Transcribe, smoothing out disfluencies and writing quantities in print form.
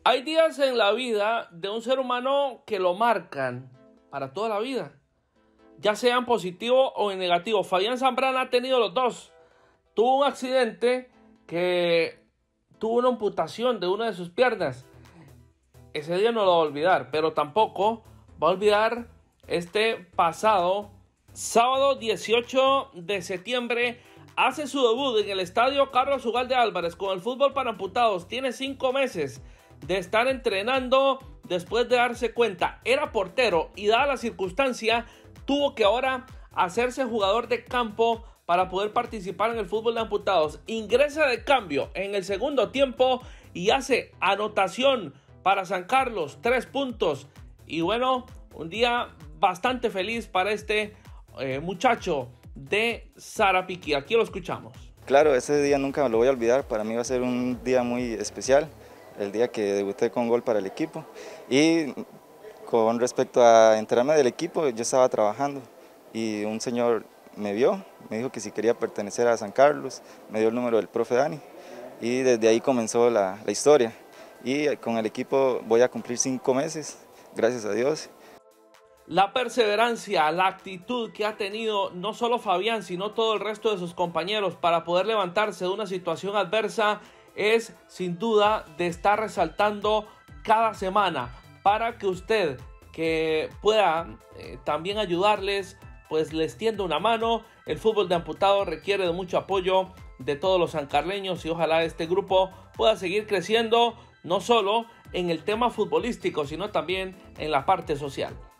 Hay días en la vida de un ser humano que lo marcan para toda la vida, ya sean positivo o en negativo. Fabián Zambrana ha tenido los dos. Tuvo un accidente que tuvo una amputación de una de sus piernas. Ese día no lo va a olvidar, pero tampoco va a olvidar este pasado sábado 18 de septiembre. Hace su debut en el estadio Carlos Ugalde Álvarez con el fútbol para amputados. Tiene 5 meses de estar entrenando después de darse cuenta. Era portero y dada la circunstancia tuvo que ahora hacerse jugador de campo para poder participar en el fútbol de amputados. Ingresa de cambio en el segundo tiempo y hace anotación para San Carlos, 3 puntos. Y bueno, un día bastante feliz para este muchacho de Sarapiquí. Aquí lo escuchamos. Claro, ese día nunca me lo voy a olvidar. Para mí va a ser un día muy especial, el día que debuté con gol para el equipo. Y con respecto a enterarme del equipo, yo estaba trabajando y un señor me vio, me dijo que si quería pertenecer a San Carlos, me dio el número del profe Dani y desde ahí comenzó la historia. Y con el equipo voy a cumplir 5 meses, gracias a Dios. La perseverancia, la actitud que ha tenido no solo Fabián, sino todo el resto de sus compañeros para poder levantarse de una situación adversa es sin duda de estar resaltando cada semana para que usted que pueda también ayudarles, pues les tienda una mano. El fútbol de amputados requiere de mucho apoyo de todos los sancarleños y ojalá este grupo pueda seguir creciendo no solo en el tema futbolístico, sino también en la parte social.